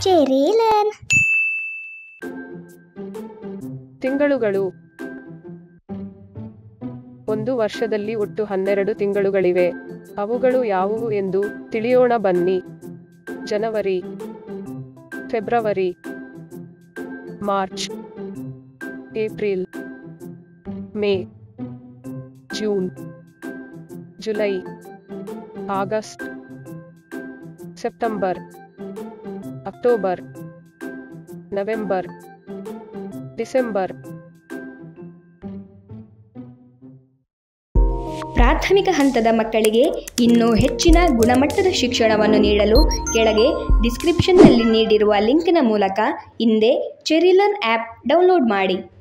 ಚೆರಿಲನ್. ತಿಂಗಳುಗಳು. ಒಂದು ವರ್ಷದಲ್ಲಿ ಒಟ್ಟು 12 ತಿಂಗಳುಗಳಿವೆ. ಅವುಗಳು ಯಾವುವು ಎಂದು ತಿಳಿಯೋಣ ಬನ್ನಿ. ಜನವರಿ, ಫೆಬ್ರವರಿ, March, April, May, June, July, ಆಗಸ್ಟ್, ಸೆಪ್ಟೆಂಬರ್, ಅಕ್ಟೋಬರ್, ನವೆಂಬರ್, ಡಿಸೆಂಬರ್. ಪ್ರಾಥಮಿಕ ಹಂತದ ಮಕ್ಕಳಿಗೆ ಇನ್ನೂ ಹೆಚ್ಚಿನ ಗುಣಮಟ್ಟದ ಶಿಕ್ಷಣವನ್ನು ನೀಡಲು ಕೆಳಗೆ ಡಿಸ್ಕ್ರಿಪ್ಷನ್ನಲ್ಲಿ ನೀಡಿರುವ ಲಿಂಕಿನ ಮೂಲಕ ಹಿಂದೆ ಚೆರಿಲನ್ ಆ್ಯಪ್ ಡೌನ್ಲೋಡ್ ಮಾಡಿ.